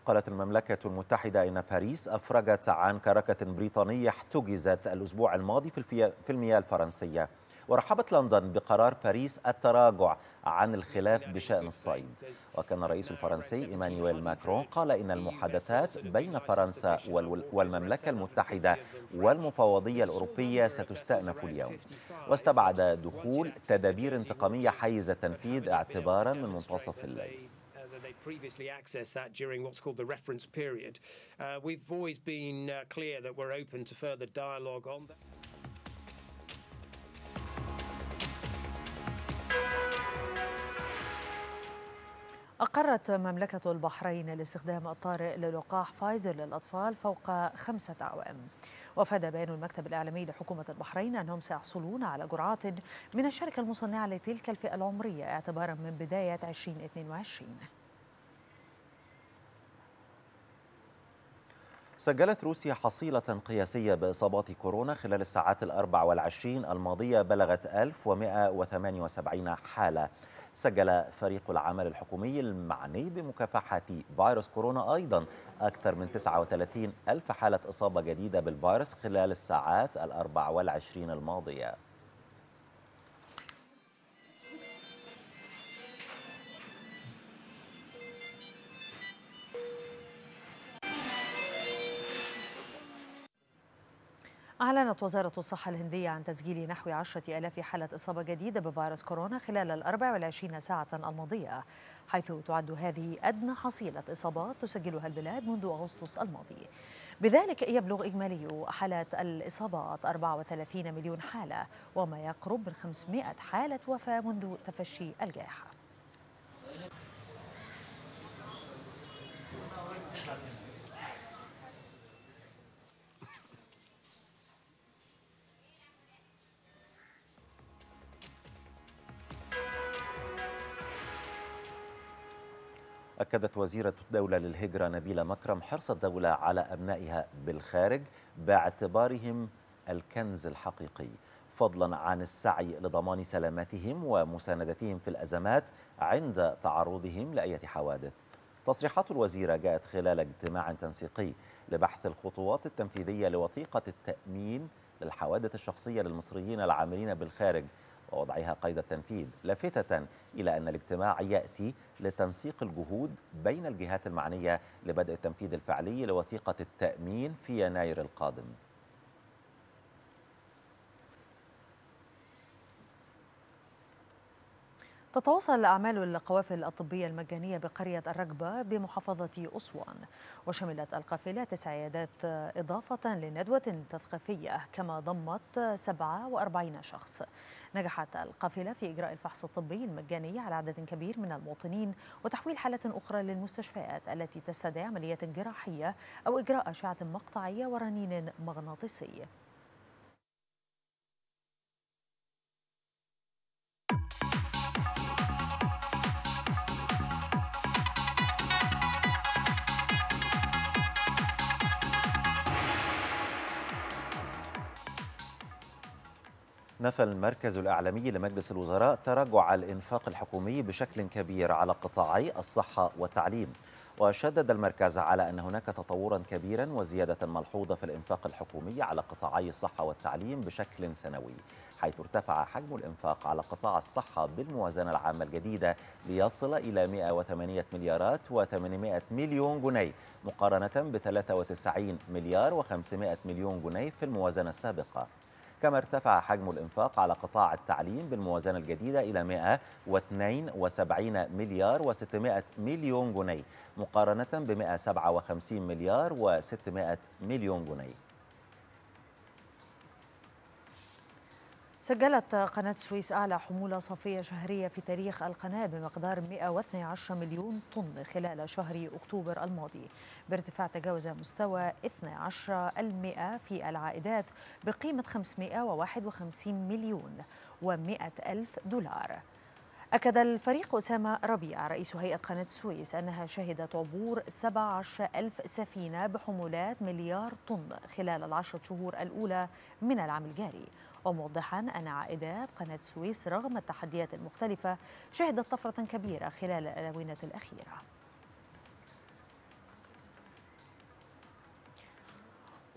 قالت المملكة المتحدة إن باريس أفرجت عن كركة بريطانية احتجزت الأسبوع الماضي في المياه الفرنسية. ورحبت لندن بقرار باريس التراجع عن الخلاف بشأن الصيد. وكان الرئيس الفرنسي إيمانويل ماكرون قال إن المحادثات بين فرنسا والمملكة المتحدة والمفوضية الأوروبية ستستأنف اليوم. واستبعد دخول تدابير انتقامية حيز التنفيذ اعتبارا من منتصف الليل. Previously accessed that during what's called the reference period. We've always been clear that we're open to further dialogue on that. أقرت مملكة البحرين الاستخدام الطارئ للقاح فايزر للأطفال فوق 5 أعوام. وأفاد بيان المكتب الإعلامي لحكومة البحرين أنهم سيحصلون على جرعات من الشركة المصنعة لتلك الفئة العمرية اعتبارا من بداية 2022. سجلت روسيا حصيلة قياسية بإصابات كورونا خلال الساعات 24 الماضية بلغت 1178 حالة. سجل فريق العمل الحكومي المعني بمكافحة فيروس كورونا أيضا أكثر من 39 ألف حالة إصابة جديدة بالفيروس خلال الساعات 24 الماضية. أعلنت وزارة الصحة الهندية عن تسجيل نحو 10,000 حالة إصابة جديدة بفيروس كورونا خلال 24 ساعة الماضية، حيث تعد هذه أدنى حصيلة إصابات تسجلها البلاد منذ أغسطس الماضي. بذلك يبلغ إجمالي حالات الإصابات 34 مليون حالة، وما يقرب من 500 حالة وفاة منذ تفشي الجائحة. أكدت وزيرة الدولة للهجرة نبيلة مكرم حرص الدولة على أبنائها بالخارج باعتبارهم الكنز الحقيقي، فضلا عن السعي لضمان سلامتهم ومساندتهم في الأزمات عند تعرضهم لأي حوادث. تصريحات الوزيرة جاءت خلال اجتماع تنسيقي لبحث الخطوات التنفيذية لوثيقة التأمين للحوادث الشخصية للمصريين العاملين بالخارج ووضعها قيد التنفيذ، لافتة إلى أن الاجتماع يأتي لتنسيق الجهود بين الجهات المعنية لبدء التنفيذ الفعلي لوثيقة التأمين في يناير القادم. تتواصل أعمال القوافل الطبية المجانية بقرية الرقبة بمحافظة أسوان، وشملت القافلة 9 عيادات إضافة لندوة تثقيفية، كما ضمت 47 شخص. نجحت القافلة في إجراء الفحص الطبي المجاني على عدد كبير من المواطنين وتحويل حالات أخرى للمستشفيات التي تستدعي عمليات جراحية أو إجراء أشعة مقطعية ورنين مغناطيسي. نفى المركز الإعلامي لمجلس الوزراء تراجع الإنفاق الحكومي بشكل كبير على قطاعي الصحة والتعليم، وشدد المركز على أن هناك تطورا كبيرا وزيادة ملحوظة في الإنفاق الحكومي على قطاعي الصحة والتعليم بشكل سنوي، حيث ارتفع حجم الإنفاق على قطاع الصحة بالموازنة العامة الجديدة ليصل إلى 108 مليارات و800 مليون جنيه مقارنة ب 93 مليار و500 مليون جنيه في الموازنة السابقة. كما ارتفع حجم الإنفاق على قطاع التعليم بالموازنة الجديدة إلى 172 مليار و600 مليون جنيه مقارنة ب 157 مليار و600 مليون جنيه. سجلت قناة السويس أعلى حمولة صافية شهرية في تاريخ القناة بمقدار 112 مليون طن خلال شهر أكتوبر الماضي، بارتفاع تجاوز مستوى 12% في العائدات بقيمة 551 مليون و100 ألف دولار. أكد الفريق أسامة ربيع رئيس هيئة قناة السويس أنها شهدت عبور 17,000 سفينة بحمولات مليار طن خلال ال10 شهور الأولى من العام الجاري، وموضحا أن عائدات قناة السويس رغم التحديات المختلفة شهدت طفرة كبيرة خلال الآونة الأخيرة.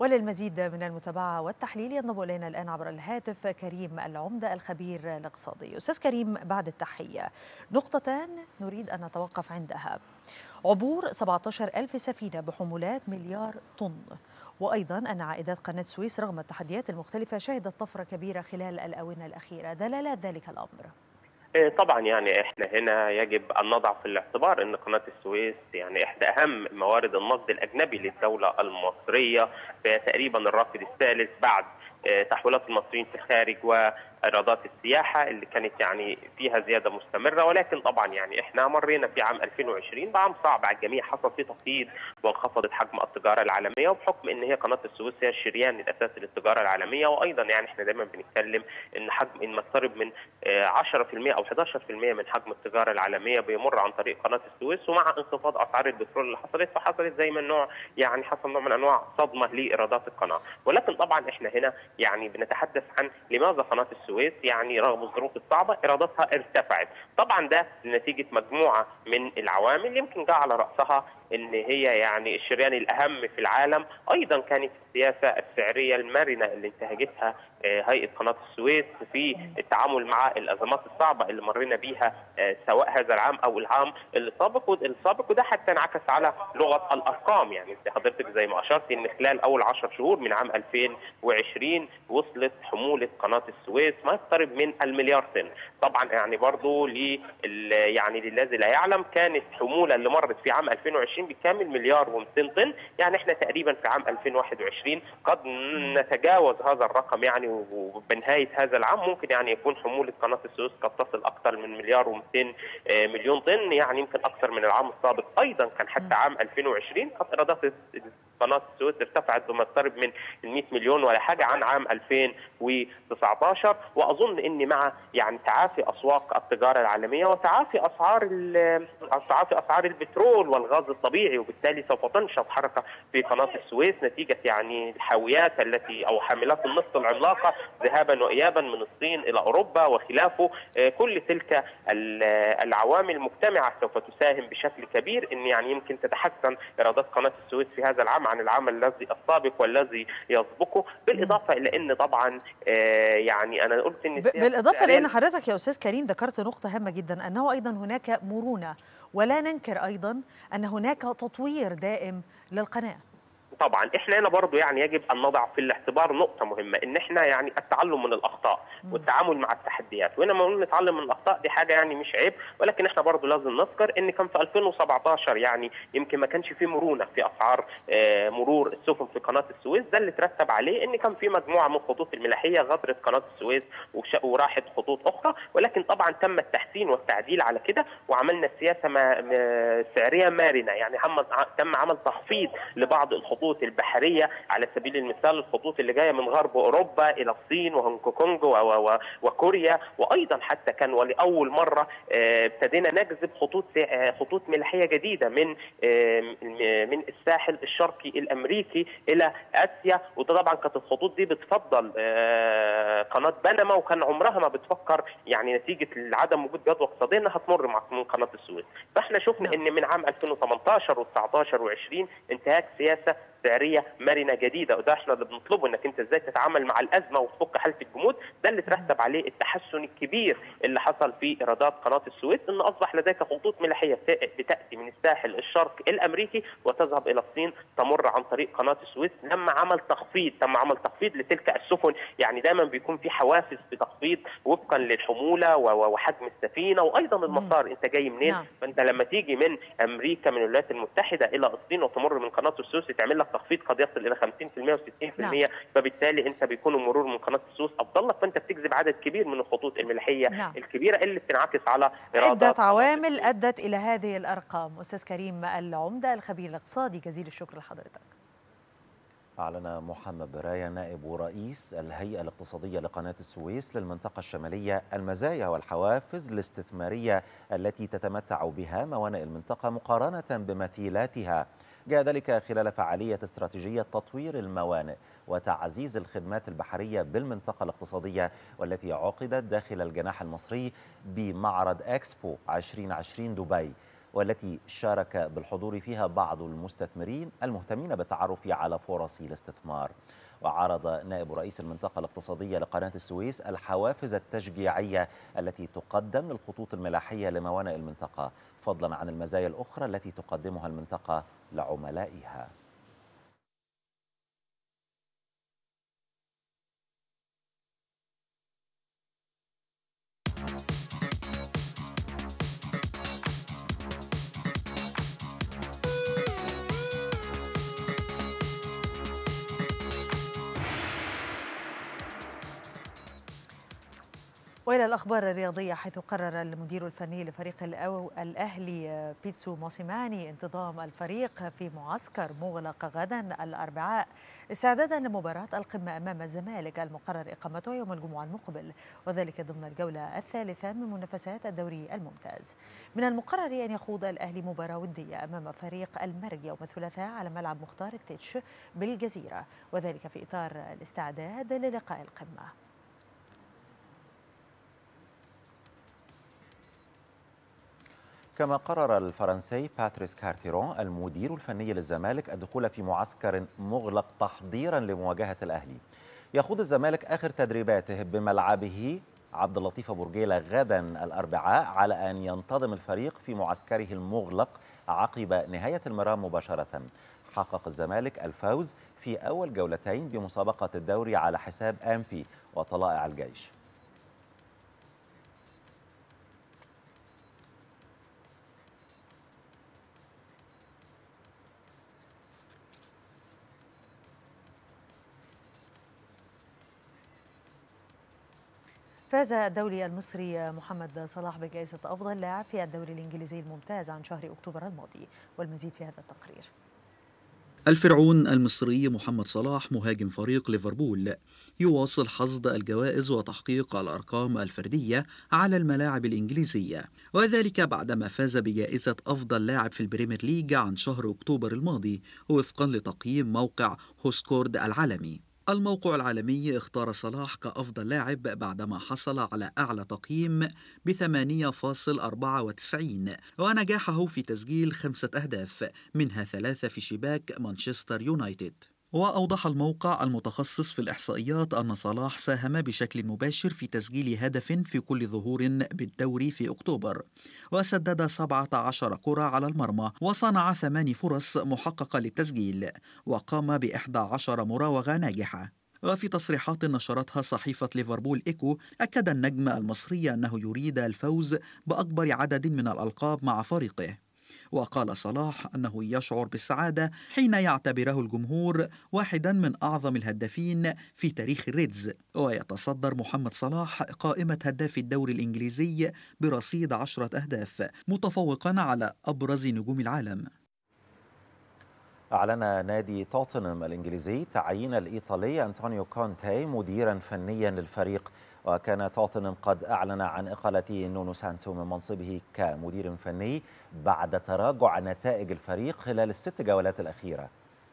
وللمزيد من المتابعة والتحليل ينضم إلينا الآن عبر الهاتف كريم العمدة الخبير الاقتصادي. أستاذ كريم، بعد التحية، نقطتان نريد أن نتوقف عندها: عبور 17,000 سفينة بحمولات مليار طن، وأيضا أن عائدات قناة السويس رغم التحديات المختلفة شهدت طفرة كبيرة خلال الآونة الأخيرة. دلالات ذلك الأمر؟ طبعا يعني احنا هنا يجب ان نضع في الاعتبار ان قناه السويس يعني احدى اهم موارد النقد الاجنبي للدوله المصريه، تقريبا الرافد الثالث بعد تحويلات المصريين في الخارج وايرادات السياحه اللي كانت يعني فيها زياده مستمره. ولكن طبعا يعني احنا مرينا في عام 2020 بعام صعب على الجميع، حصل فيه تخفيض وانخفضت حجم التجاره العالميه، وبحكم ان هي قناه السويس هي الشريان الاساسي للتجاره العالميه. وايضا يعني احنا دايما بنتكلم ان حجم ما يقترب من 10% او 11% من حجم التجاره العالميه بيمر عن طريق قناه السويس، ومع انخفاض اسعار البترول اللي فحصلت زي ما نوع يعني حصل نوع من انواع صدمه لايرادات القناه. ولكن طبعا احنا هنا يعني بنتحدث عن لماذا قناه السويس يعني رغم الظروف الصعبه ايراداتها ارتفعت. طبعا ده لنتيجه مجموعه من العوامل، يمكن جاء على راسها ان هي يعني الشريان الاهم في العالم. ايضا كانت السياسه السعريه المرنه اللي انتهجتها هيئه قناه السويس في التعامل مع الازمات الصعبه اللي مرينا بيها سواء هذا العام او العام السابق، وده حتى انعكس على لغه الارقام. يعني حضرتك زي ما اشرت ان خلال اول 10 شهور من عام 2020 وصلت حموله قناه السويس ما يقترب من المليار طن. طبعا يعني برضه يعني للذي لا يعلم كانت حموله اللي مرت في عام 2020 بالكامل مليار و200 طن. يعني احنا تقريبا في عام 2021 قد نتجاوز هذا الرقم يعني، وبنهايه هذا العام ممكن يعني يكون حموله قناه السويس قد تصل اكثر من مليار و200 مليون طن، يعني يمكن اكثر من العام السابق. ايضا كان حتى عام 2020 قد ايرادات قناه السويس ارتفعت بما يقترب من 100 مليون ولا حاجه عن عام 2019. واظن ان مع يعني تعافي اسواق التجاره العالميه وتعافي اسعار البترول والغاز الطبيعي، وبالتالي سوف تنشط حركه في قناه السويس نتيجه يعني الحاويات التي او حاملات النفط العملاقه ذهابا وايابا من الصين الى اوروبا وخلافه. كل تلك العوامل مجتمعه سوف تساهم بشكل كبير ان يعني يمكن تتحسن ايرادات قناه السويس في هذا العام عن العام الذي السابق والذي يسبقه. بالاضافه الى ان طبعا يعني انا قلت ان بالاضافه لان حضرتك يا استاذ كريم ذكرت نقطه هامه جدا، انه ايضا هناك مرونه، ولا ننكر ايضا ان هناك تطوير دائم للقناه. طبعا احنا هنا برضو يعني يجب ان نضع في الاعتبار نقطه مهمه، ان احنا يعني التعلم من الاخطاء والتعامل مع التحديات. وهنا ما نقول نتعلم من الاخطاء دي حاجه يعني مش عيب، ولكن احنا برضو لازم نذكر ان كان في 2017 يعني يمكن ما كانش في مرونه في اسعار مرور السفن في قناه السويس. ده اللي ترتب عليه ان كان في مجموعه من الخطوط الملاحيه غادرت قناه السويس وراحت خطوط اخرى. ولكن طبعا تم التحسين والتعديل على كده، وعملنا السياسه سعريه مرنه، يعني تم عمل تخفيض لبعض الخطوط البحريه، على سبيل المثال الخطوط اللي جايه من غرب اوروبا الى الصين وهونج كونج وكوريا. وايضا حتى كان ولاول مره ابتدينا نجذب خطوط ملاحيه جديده من الساحل الشرقي الامريكي الى اسيا. وده طبعا كانت الخطوط دي بتفضل قناه بنما، وكان عمرها ما بتفكر يعني نتيجه عدم وجود جدوى اقتصاديه انها تمر من قناه السويس. فاحنا شفنا ان من عام 2018 و19 و20 انتهاك سياسه سعريه مرنه جديده، وده احنا اللي بنطلبه، انك انت ازاي تتعامل مع الازمه وتفك حاله الجمود. ده اللي ترتب عليه التحسن الكبير اللي حصل في ايرادات قناه السويس، ان اصبح لديك خطوط ملاحيه بتاتي من الساحل الشرقي الامريكي وتذهب الى الصين تمر عن طريق قناه السويس. تم عمل تخفيض لتلك السفن، يعني دايما بيكون في حوافز بتخفيض وفقا للحموله وحجم السفينه وايضا المسار انت جاي منين. فانت لما تيجي من امريكا من الولايات المتحده الى الصين وتمر من قناه السويس تعمل لك تخفيض قد يصل الى 50% و60%. فبالتالي انت بيكون المرور من قناه السويس افضل لك، فانت بتجذب عدد كبير من الخطوط الملاحيه الكبيره اللي بتنعكس على عده عوامل ادت الى هذه الارقام. استاذ كريم العمده الخبير الاقتصادي، جزيل الشكر لحضرتك. أعلن محمد براية نائب رئيس الهيئة الاقتصادية لقناة السويس للمنطقة الشمالية المزايا والحوافز الاستثمارية التي تتمتع بها موانئ المنطقة مقارنة بمثيلاتها. جاء ذلك خلال فعالية استراتيجية تطوير الموانئ وتعزيز الخدمات البحرية بالمنطقة الاقتصادية، والتي عقدت داخل الجناح المصري بمعرض إكسبو 2020 دبي. والتي شارك بالحضور فيها بعض المستثمرين المهتمين بالتعرف على فرص الاستثمار. وعرض نائب رئيس المنطقة الاقتصادية لقناة السويس الحوافز التشجيعية التي تقدم للخطوط الملاحية لموانئ المنطقة، فضلا عن المزايا الأخرى التي تقدمها المنطقة لعملائها. وإلى الأخبار الرياضية، حيث قرر المدير الفني لفريق الأهلي بيتسو موسيماني انتظام الفريق في معسكر مغلق غدا الأربعاء استعدادا لمباراة القمة أمام الزمالك المقرر إقامته يوم الجمعة المقبل، وذلك ضمن الجولة الثالثة من منافسات الدوري الممتاز. من المقرر أن يخوض الأهلي مباراة ودية أمام فريق المرج يوم الثلاثاء على ملعب مختار التتش بالجزيرة، وذلك في إطار الاستعداد للقاء القمة. كما قرر الفرنسي باتريس كارتيرون المدير الفني للزمالك الدخول في معسكر مغلق تحضيرا لمواجهة الأهلي. يخوض الزمالك آخر تدريباته بملعبه عبد اللطيف أبو رجيلة غدا الأربعاء، على أن ينتظم الفريق في معسكره المغلق عقب نهاية المرام مباشرة. حقق الزمالك الفوز في أول جولتين بمسابقة الدوري على حساب أمبي وطلائع الجيش. فاز الدولي المصري محمد صلاح بجائزة أفضل لاعب في الدوري الإنجليزي الممتاز عن شهر أكتوبر الماضي، والمزيد في هذا التقرير. الفرعون المصري محمد صلاح مهاجم فريق ليفربول يواصل حصد الجوائز وتحقيق الأرقام الفردية على الملاعب الإنجليزية، وذلك بعدما فاز بجائزة أفضل لاعب في البريمير ليج عن شهر أكتوبر الماضي وفقا لتقييم موقع هوسكورد العالمي. الموقع العالمي اختار صلاح كأفضل لاعب بعدما حصل على أعلى تقييم ب8.94، ونجاحه في تسجيل 5 أهداف منها 3 في شباك مانشستر يونايتد. وأوضح الموقع المتخصص في الإحصائيات أن صلاح ساهم بشكل مباشر في تسجيل هدف في كل ظهور بالدوري في أكتوبر، وسدد 17 كرة على المرمى، وصنع 8 فرص محققة للتسجيل، وقام ب11 مراوغة ناجحة. وفي تصريحات نشرتها صحيفة ليفربول إيكو، أكد النجم المصري أنه يريد الفوز بأكبر عدد من الألقاب مع فريقه. وقال صلاح أنه يشعر بالسعادة حين يعتبره الجمهور واحدا من أعظم الهدافين في تاريخ الريدز. ويتصدر محمد صلاح قائمة هداف الدوري الإنجليزي برصيد 10 أهداف، متفوقا على أبرز نجوم العالم. أعلن نادي توتنهام الإنجليزي تعيين الإيطالي أنطونيو كونتي مديرا فنيا للفريق، وكان توتنهام قد أعلن عن إقالة نونو سانتو من منصبه كمدير فني بعد تراجع نتائج الفريق خلال ال6 جولات الأخيرة.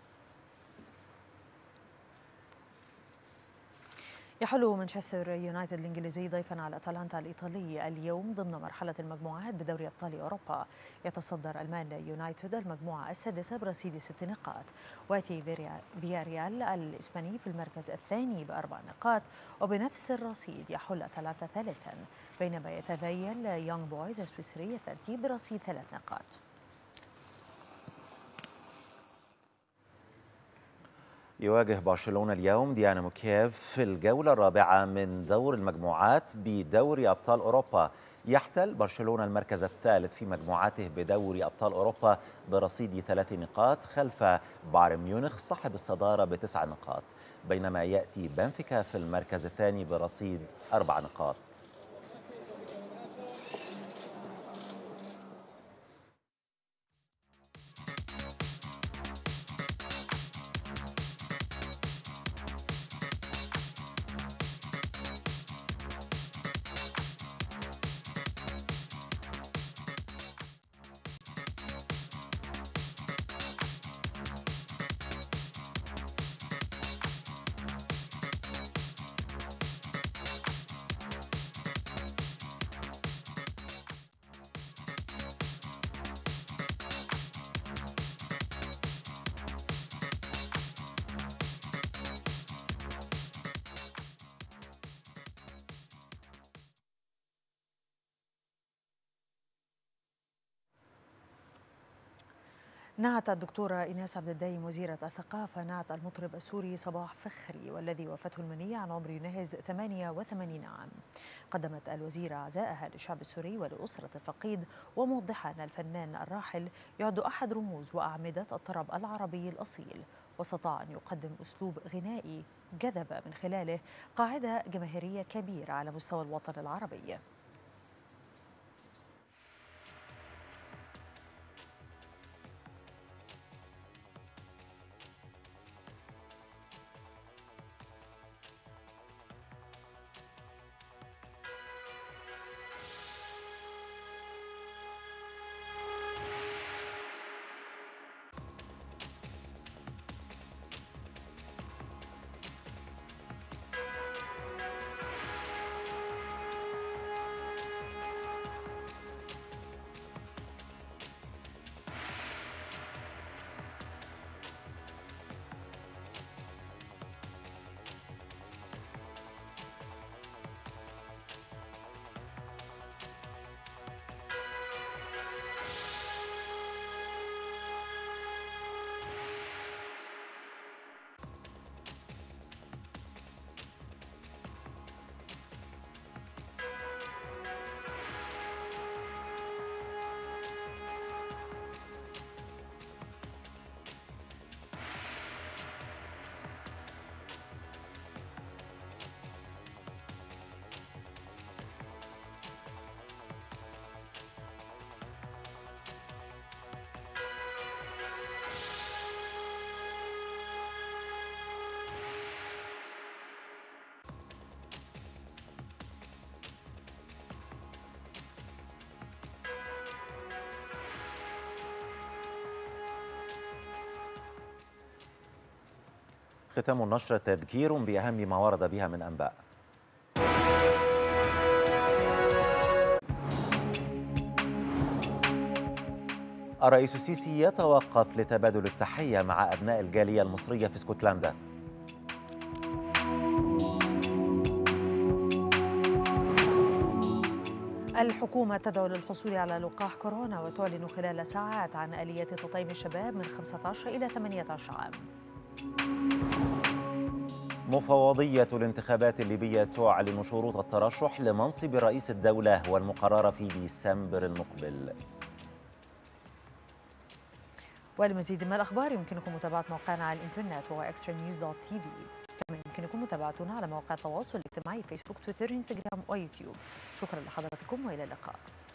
يحل مانشستر يونايتد الإنجليزي ضيفا على أتلانتا الإيطالي اليوم ضمن مرحلة المجموعات بدوري أبطال أوروبا. يتصدر المان يونايتد المجموعة السادسة برصيد 6 نقاط، ويأتي فياريال الإسباني في المركز الثاني ب4 نقاط، وبنفس الرصيد يحل أتلانتا ثالثا، بينما يتذيل يونغ بويز السويسري الترتيب برصيد 3 نقاط. يواجه برشلونة اليوم دينامو كييف في الجولة الرابعة من دور المجموعات بدوري أبطال أوروبا. يحتل برشلونة المركز الثالث في مجموعاته بدوري أبطال أوروبا برصيد 3 نقاط خلف بايرن ميونخ صاحب الصدارة ب9 نقاط، بينما يأتي بنفيكا في المركز الثاني برصيد 4 نقاط. نعت الدكتورة إيناس عبد الدايم وزيرة الثقافة نعت المطرب السوري صباح فخري والذي وفاته المنية عن عمر يناهز 88 عام. قدمت الوزيرة عزاءها للشعب السوري ولأسرة الفقيد، وموضحا أن الفنان الراحل يعد أحد رموز وأعمدة الطرب العربي الأصيل، واستطاع أن يقدم أسلوب غنائي جذب من خلاله قاعدة جماهيرية كبيرة على مستوى الوطن العربي. ختام النشرة تذكير بأهم ما ورد بها من أنباء. الرئيس السيسي يتوقف لتبادل التحية مع أبناء الجالية المصرية في اسكتلندا. الحكومة تدعو للحصول على لقاح كورونا وتعلن خلال ساعات عن آليات تطعيم الشباب من 15 إلى 18 عام. مفوضية الانتخابات الليبية تعلن شروط الترشح لمنصب رئيس الدولة والمقررة في ديسمبر المقبل. ولمزيد من الأخبار يمكنكم متابعة موقعنا على الإنترنت وهو extranews.tv. كما يمكنكم متابعتنا على مواقع التواصل الاجتماعي فيسبوك، تويتر، انستغرام ويوتيوب. شكرا لحضراتكم وإلى اللقاء.